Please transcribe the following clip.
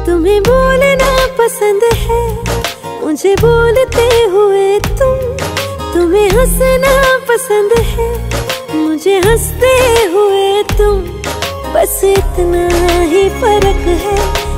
तुम्हें बोलना पसंद है, मुझे बोलते हुए तुम्हें हंसना पसंद है, मुझे हंसते हुए तुम। बस इतना ही फर्क है,